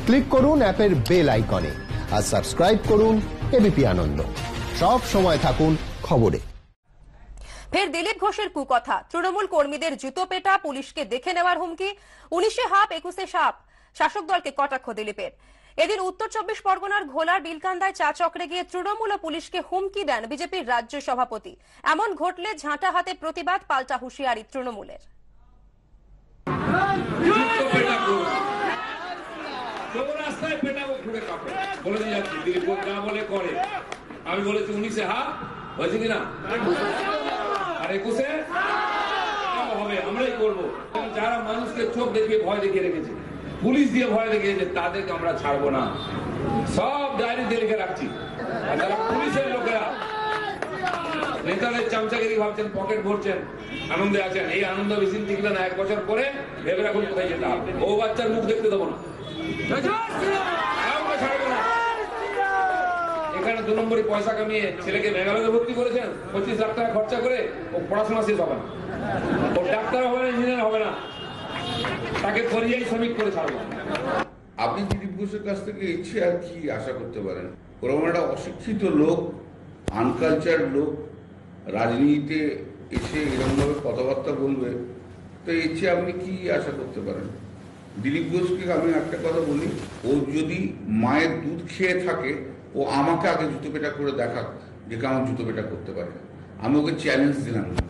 Click করুন অ্যাপের bell আইকনে আর সাবস্ক্রাইব করুন এবিপি আনন্দ। সব সময় থাকুন খবরে। ফের দিলীপ ঘোষের কুকথা, তৃণমূল কর্মীদের জুতো পেটা, পুলিশকে দেখে নেওয়ার হুমকি, 19-এ হাফ 21-এ সাপ, শাসক দলকে কটাক্ষ দিলীপের। এদিন উত্তর 24 পরগনার ঘোলার বিলকান্দায় চা চক্রে গিয়ে তৃণমূল ও পুলিশকে হুমকি দেন বিজেপির রাজ্য সভাপতি। এমন ঘটলে ঝাঁটা হাতে প্রতিবাদ, পাল্টা হুঁশিয়ারি তৃণমূলের। আমি বলেছি 19-এ হাফ হয়েছে কিনা, আর 21-এ হবে, আমরাই করবো। যারা মানুষকে চোখ দেখিয়ে ভয় দেখিয়ে রেখেছে, পুলিশ দিয়ে ভয় দেখিয়েছে, তাদেরকে আমরা ছাড়বো না। সব ডায়েরি দিয়ে লিখে রাখছি। আর যারা পুলিশের লোকেরা নেতাদের চামচাগিরি ভাবছেন, পকেট ভরছেন, আনন্দে আছেন, এই আনন্দ বেশি টিকবে না। 1 বছর পরে ভেবে রাখুন কোথায় যেতে হবে। ও বাচ্চার মুখ দেখতে দেবো না, ছাড়বো না। এখানে 2 নম্বরে পয়সা কামিয়ে ছেলেকে মেঘালয়ে ভর্তি করেছেন, 25 লাখ টাকা খরচা করে। ও পড়াশোনা শেষ হবে না, ও ডাক্তার হবে না, ইঞ্জিনিয়ার হবে না, তাকে পরিযায়ী শ্রমিক করে ছাড়বো। আপনি দিলীপ ঘোষের কাছ থেকে ইচ্ছে আর কি আশা করতে পারেন? ওরকম একটা অশিক্ষিত লোক, আনকালচার লোক রাজনীতিতে এসে এরকমভাবে কথাবার্তা বলবে, তো ইচ্ছে আপনি কি আশা করতে পারেন? দিলীপ ঘোষকে আমি একটা কথা বলি, ও যদি মায়ের দুধ খেয়ে থাকে, ও আমাকে আগে জুতো পেটা করে দেখাক যে কেমন জুতো পেটা করতে পারে। আমি ওকে চ্যালেঞ্জ দিলাম।